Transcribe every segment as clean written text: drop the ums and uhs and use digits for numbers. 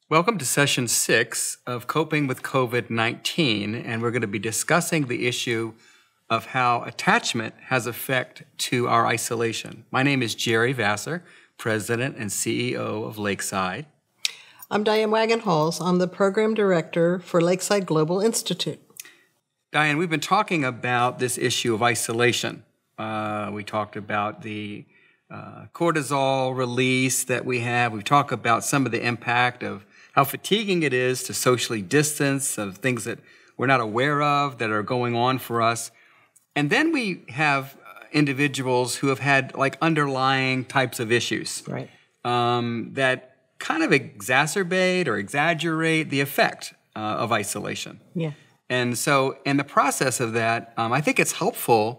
Welcome to session 6 of Coping with COVID-19, and we're going to be discussing the issue of how attachment has effect to our isolation. My name is Gerry Vassar, President and CEO of Lakeside. I'm Diane Wagenhals. I'm the Program Director for Lakeside Global Institute. Diane, we've been talking about this issue of isolation. We talked about the cortisol release that we have. We've talked about some of the impact of how fatiguing it is to socially distance, of things that we're not aware of that are going on for us. And then we have individuals who have had like underlying types of issues, Right. That kind of exacerbate or exaggerate the effect of isolation. Yeah. And so in the process of that, I think it's helpful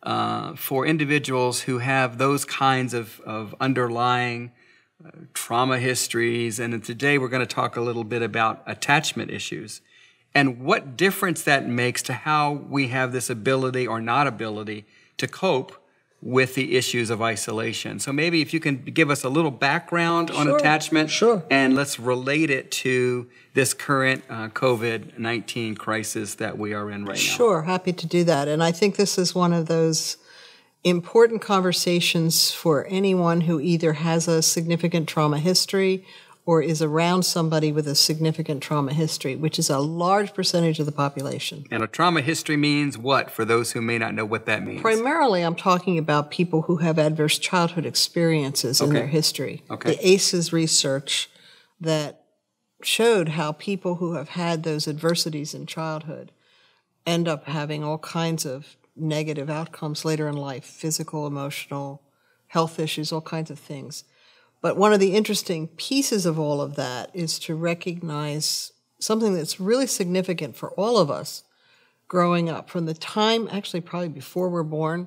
for individuals who have those kinds of underlying trauma histories. And today we're going to talk a little bit about attachment issues and what difference that makes to how we have this ability or not ability to cope with the issues of isolation. So maybe if you can give us a little background on attachment, Sure. And let's relate it to this current COVID-19 crisis that we are in right now. Sure, happy to do that. And I think this is one of those important conversations for anyone who either has a significant trauma history or is around somebody with a significant trauma history, which is a large percentage of the population. And a trauma history means what, for those who may not know what that means? Primarily, I'm talking about people who have adverse childhood experiences in their history. Okay. The ACEs research that showed how people who have had those adversities in childhood end up having all kinds of negative outcomes later in life, physical, emotional, health issues, all kinds of things. But one of the interesting pieces of all of that is to recognize something that's really significant for all of us growing up from the time, actually probably before we're born,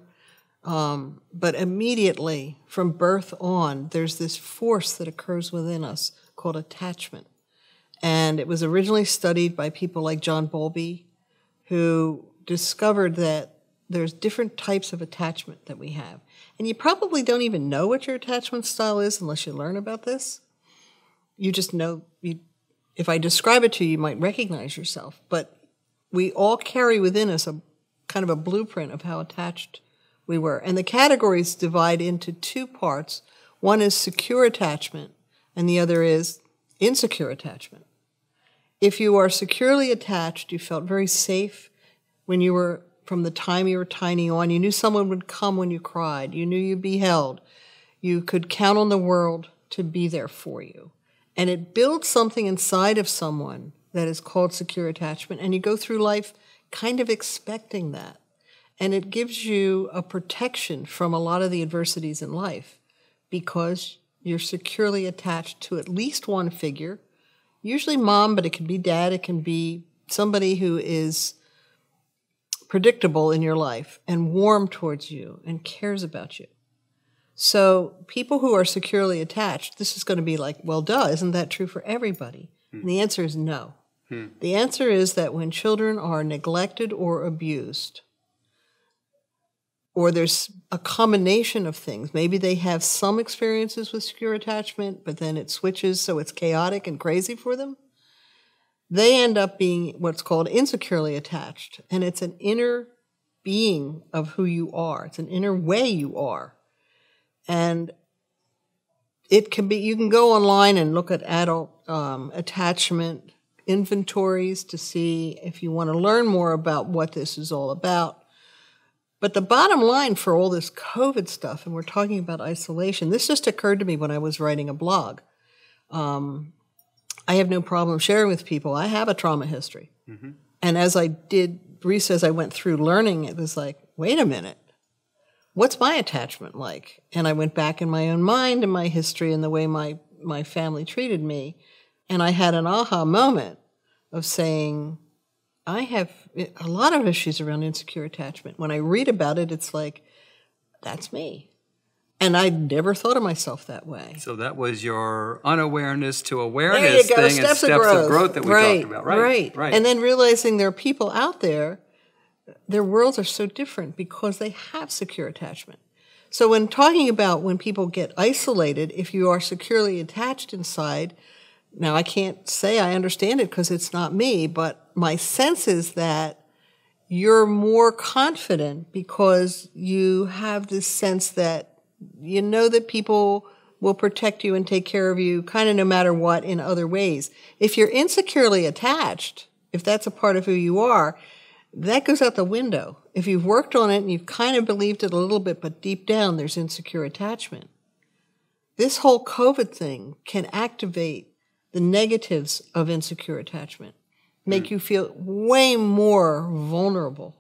but immediately from birth on, there's this force that occurs within us called attachment. And it was originally studied by people like John Bowlby, who discovered that there's different types of attachment that we have. And you probably don't even know what your attachment style is unless you learn about this. You just know, if I describe it to you, you might recognize yourself. But we all carry within us a kind of a blueprint of how attached we were. And the categories divide into two parts. One is secure attachment, and the other is insecure attachment. If you are securely attached, you felt very safe when you were, from the time you were tiny on. You knew someone would come when you cried. You knew you'd be held. You could count on the world to be there for you. And it builds something inside of someone that is called secure attachment, and you go through life kind of expecting that. And it gives you a protection from a lot of the adversities in life because you're securely attached to at least one figure, usually mom, but it can be dad, it can be somebody who is predictable in your life and warm towards you and cares about you. So people who are securely attached, this is going to be like, well, duh, isn't that true for everybody? And the answer is no. The answer is that when children are neglected or abused, or there's a combination of things, maybe they have some experiences with secure attachment, but then it switches so it's chaotic and crazy for them, they end up being what's called insecurely attached. And it's an inner being of who you are. It's an inner way you are. And it can be, you can go online and look at adult attachment inventories to see if you want to learn more about what this is all about. But the bottom line for all this COVID stuff, and we're talking about isolation, this just occurred to me when I was writing a blog. I have no problem sharing with people. I have a trauma history. Mm-hmm. And as I did research, as I went through learning, it was like, wait a minute, what's my attachment like? And I went back in my own mind and my history and the way my family treated me. And I had an aha moment of saying, I have a lot of issues around insecure attachment. When I read about it, it's like, that's me. And I never thought of myself that way. So that was your unawareness to awareness thing and steps of growth that we talked about. Right. And then realizing there are people out there, their worlds are so different because they have secure attachment. So when talking about when people get isolated, if you are securely attached inside, Now, I can't say I understand it because it's not me, but my sense is that you're more confident because you have this sense that you know that people will protect you and take care of you kind of no matter what in other ways. If you're insecurely attached, if that's a part of who you are, that goes out the window. If you've worked on it and you've kind of believed it a little bit, but deep down there's insecure attachment. This whole COVID thing can activate the negatives of insecure attachment, make you feel way more vulnerable,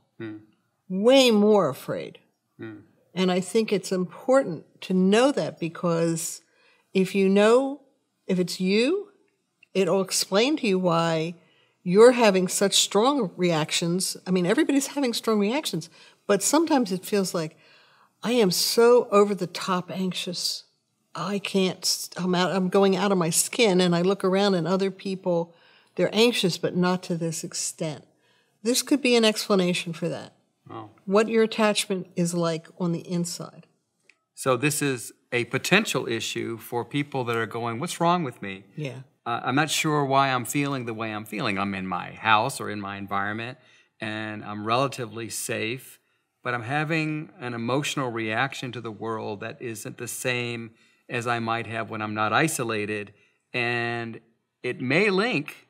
way more afraid. And I think it's important to know that because if you know, if it's you, it'll explain to you why you're having such strong reactions. I mean, everybody's having strong reactions, but sometimes it feels like I am so over the top anxious. I can't, I'm going out of my skin, and I look around and other people, they're anxious, but not to this extent. This could be an explanation for that. Oh. What your attachment is like on the inside. So this is a potential issue for people that are going, what's wrong with me? Yeah. I'm not sure why I'm feeling the way I'm feeling. I'm in my house or in my environment, and I'm relatively safe, but I'm having an emotional reaction to the world that isn't the same as I might have when I'm not isolated, and it may link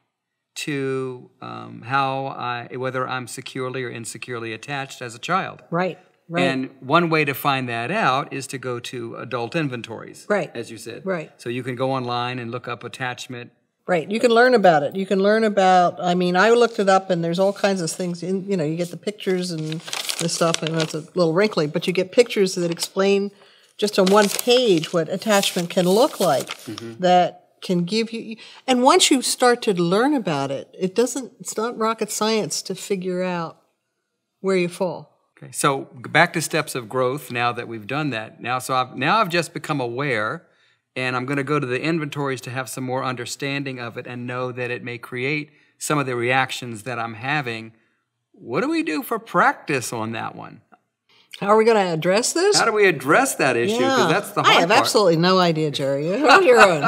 to whether I'm securely or insecurely attached as a child. Right. And one way to find that out is to go to adult inventories, as you said. Right. So you can go online and look up attachment. Right. You can learn about it. You can learn about, I mean, I looked it up and there's all kinds of things. You get the pictures and the stuff, and it's a little wrinkly, but you get pictures that explain just on one page what attachment can look like, that can give you, and once you start to learn about it, it's not rocket science to figure out where you fall. Okay, so back to steps of growth now that we've done that. Now I've just become aware, and I'm going to go to the inventories to have some more understanding of it and know that it may create some of the reactions that I'm having. What do we do for practice on that one? How are we going to address this? How do we address that issue? Because that's the hard I have part. absolutely no idea, Gerry. You're on your own.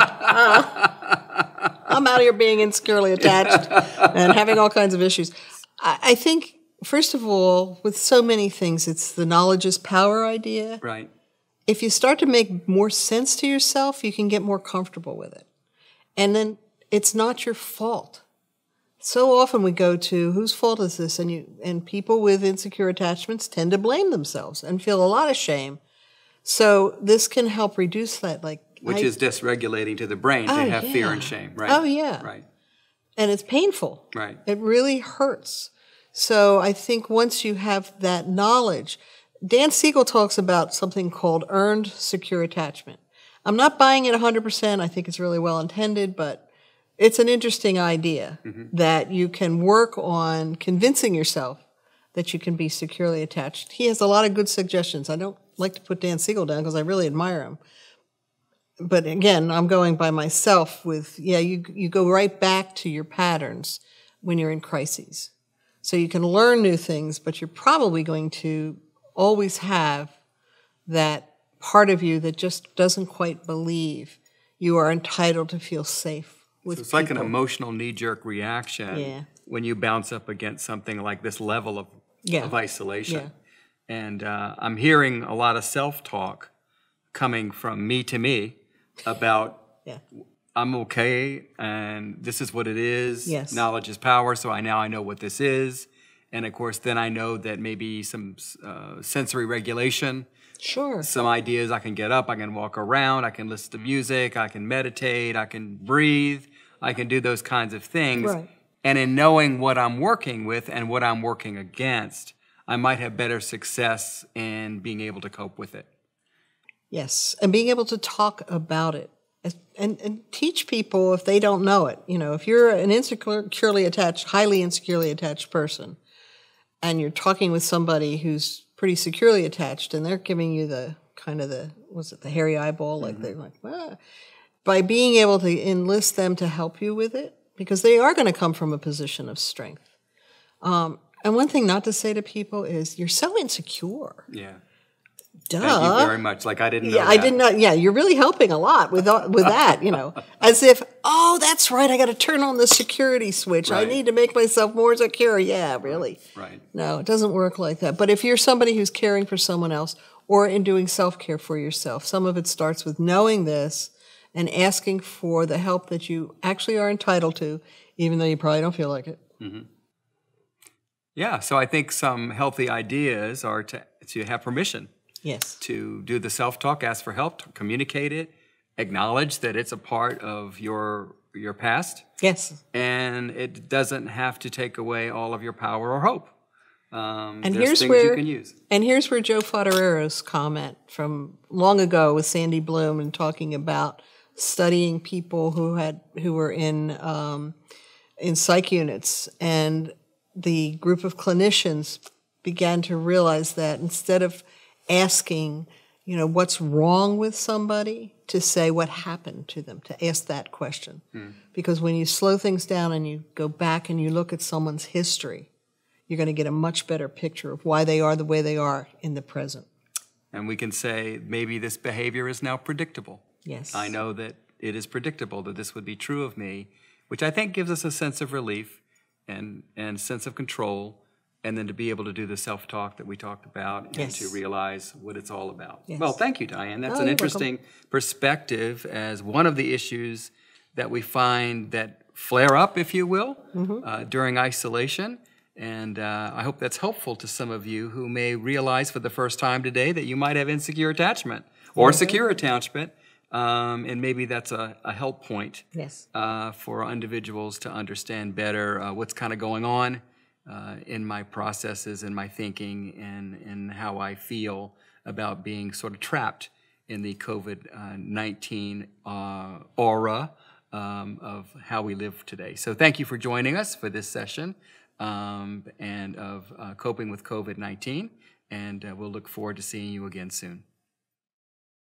I'm out here being insecurely attached and having all kinds of issues. I think, first of all, with so many things, it's the knowledge is power idea. Right. If you start to make more sense to yourself, you can get more comfortable with it. And then it's not your fault. So often we go to, whose fault is this? And people with insecure attachments tend to blame themselves and feel a lot of shame. So this can help reduce that. Which is dysregulating to the brain to have fear and shame, right? Oh, yeah. Right. And it's painful. Right. It really hurts. So I think once you have that knowledge, Dan Siegel talks about something called earned secure attachment. I'm not buying it 100%. I think it's really well intended, but it's an interesting idea that you can work on convincing yourself that you can be securely attached. He has a lot of good suggestions. I don't like to put Dan Siegel down because I really admire him. But again, I'm going by myself with, you go right back to your patterns when you're in crises. So you can learn new things, but you're probably going to always have that part of you that just doesn't quite believe you are entitled to feel safe. So it's like an emotional knee-jerk reaction when you bounce up against something like this level of isolation. Yeah. And I'm hearing a lot of self-talk coming from me to me about I'm okay and this is what it is. Yes. Knowledge is power, so I know what this is. And, of course, then I know that maybe some sensory regulation. Sure. Some ideas, I can get up, I can walk around, I can listen to music, I can meditate, I can breathe, I can do those kinds of things. Right. And in knowing what I'm working with and what I'm working against, I might have better success in being able to cope with it. Yes, and being able to talk about it and teach people if they don't know it. If you're an highly insecurely attached person, and you're talking with somebody who's pretty securely attached, and they're giving you the hairy eyeball, they're like, ah. By being able to enlist them to help you with it, because they are going to come from a position of strength. And one thing not to say to people is, you're so insecure. Yeah. Duh. Thank you very much. Like I didn't know Yeah, that. I did not. Yeah, you're really helping a lot with that. As if, oh, that's right. I got to turn on the security switch. I Right. need to make myself more secure. Yeah, really. Right. No, it doesn't work like that. But if you're somebody who's caring for someone else or in doing self-care for yourself, some of it starts with knowing this and asking for the help that you actually are entitled to, even though you probably don't feel like it. Mm-hmm. Yeah. So I think some healthy ideas are to have permission. Yes. To do the self-talk, ask for help, to communicate it, acknowledge that it's a part of your past. Yes. And it doesn't have to take away all of your power or hope. And there's here's things where you can use. And here's where Joe Foderero's comment from long ago with Sandy Bloom and talking about studying people who were in psych units, and the group of clinicians began to realize that instead of asking, what's wrong with somebody, to say what happened to them, to ask that question. Because when you slow things down and you go back and you look at someone's history, you're going to get a much better picture of why they are the way they are in the present. And we can say maybe this behavior is now predictable. Yes. I know that it is predictable that this would be true of me, which I think gives us a sense of relief and sense of control, and then to be able to do the self-talk that we talked about and Yes. to realize what it's all about. Yes. Well, thank you, Diane. That's Oh, an you're interesting perspective as one of the issues that we find that flare up, if you will, during isolation. And I hope that's helpful to some of you who may realize for the first time today that you might have insecure attachment or secure attachment, and maybe that's a help point Yes. for individuals to understand better what's kind of going on in my processes and my thinking and how I feel about being sort of trapped in the COVID-19 aura of how we live today. So thank you for joining us for this session and of coping with COVID-19, and we'll look forward to seeing you again soon.